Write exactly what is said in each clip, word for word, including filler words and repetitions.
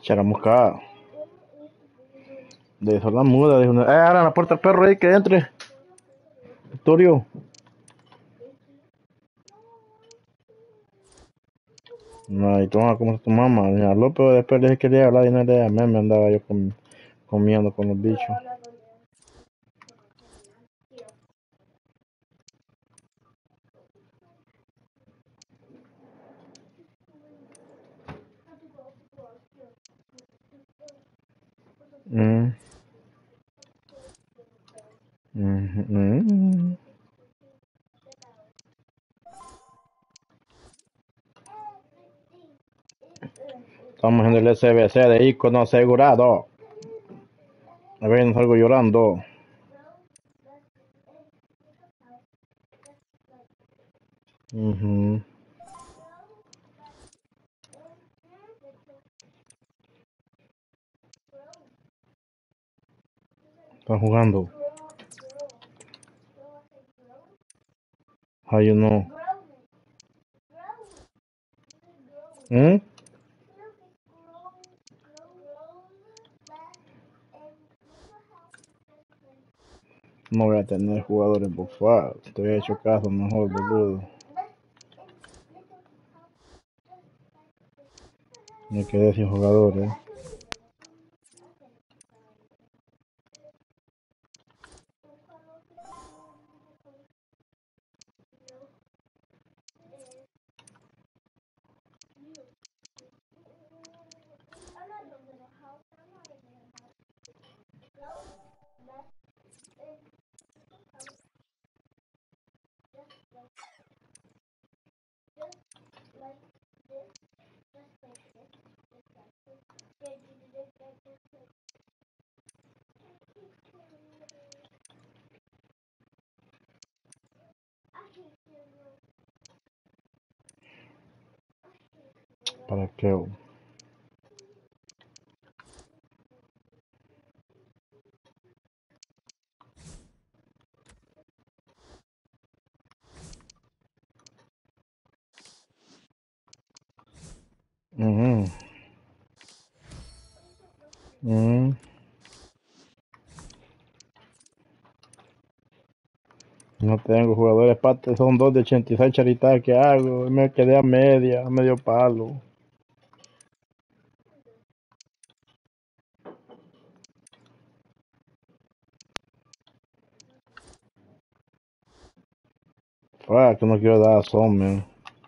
Charamuscada. De la muda. Dijo, eh, abran la puerta al perro ahí que entre. Victorio. No, y toma como tu mamá. Doña López después le dije que quería hablar y no le llamé. Me andaba yo com comiendo con los bichos. Mm. Mm -hmm. Estamos en el S B C de icono asegurado. A ver, no salgo llorando. Uh -huh. Están jugando. How you know? ¿Mm? No voy a tener jugadores bufados. Te había hecho caso mejor, boludo. Me quedé sin jugadores. ¿Para qué? Uh -huh. Uh -huh. No tengo jugadores pates, son dos de ochenta y seis charitas que hago. Me quedé a media, a medio palo. Ah, que no quiero dar a son, man.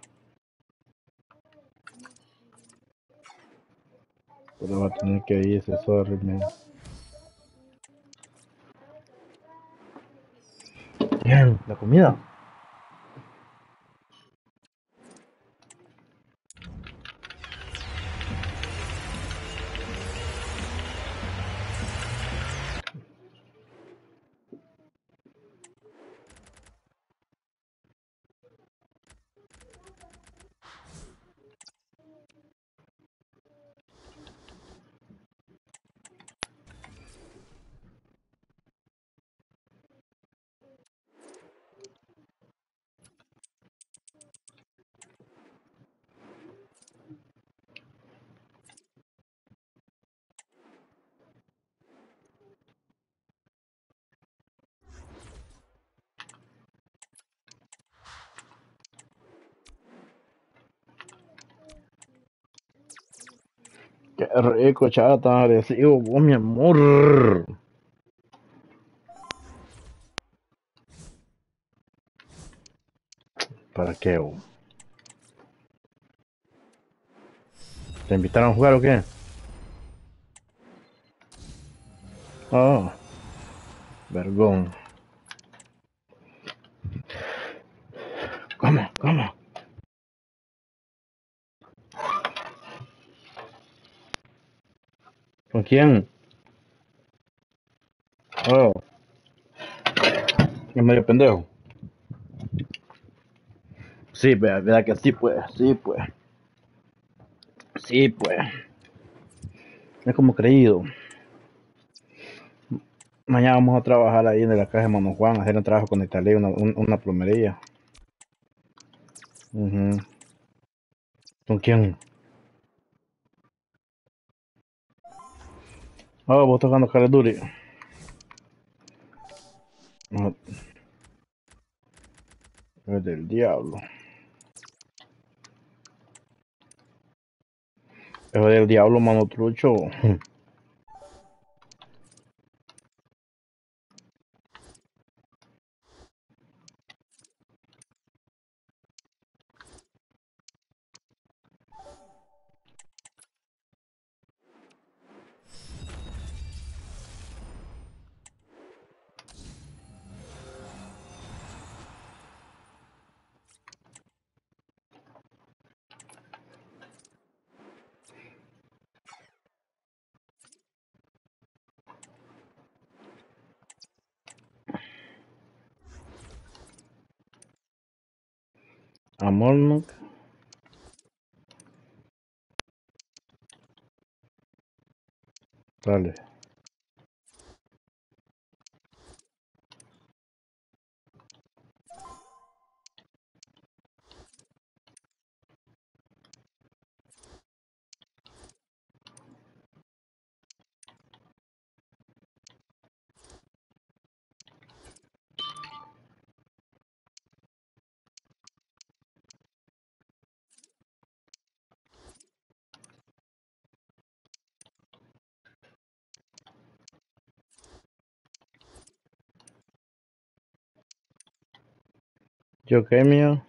Pero va a tener que irse, sorry, man. Bien, la comida. Qué rico, chata, tan agresivo, vos, mi amor. ¿Para qué? Oh? ¿Te invitaron a jugar o qué? Oh, vergón. ¿Cómo? ¿Cómo? ¿Con quién? Oh, es medio pendejo. Sí, vea, vea que sí, pues, sí, pues. Sí, pues. Es como creído. Mañana vamos a trabajar ahí en la caja de Mano Juan, a hacer un trabajo con Italia, una, un, una plomería. Uh -huh. ¿Con quién? Oh, vos tocando Call of Duty. No, es del diablo. Es del diablo, mano trucho. Amor, no. Dale. ¿Yo qué, mío?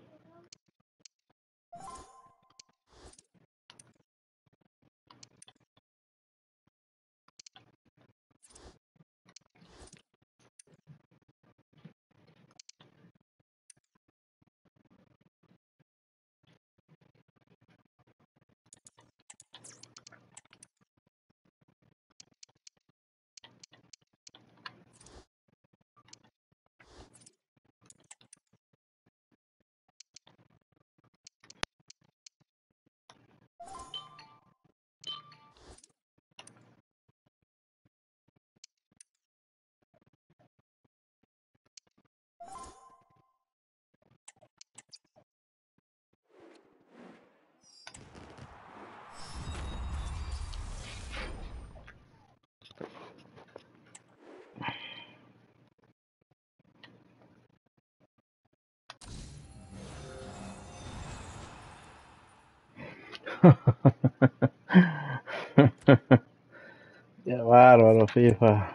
Qué bárbaro, FIFA.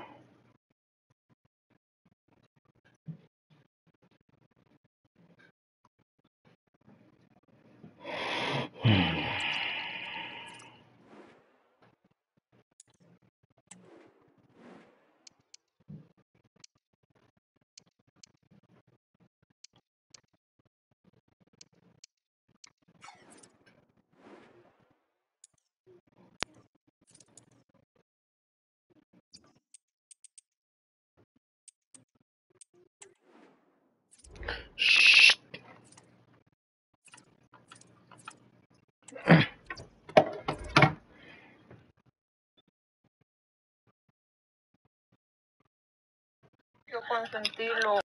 Shh. Yo consentirlo.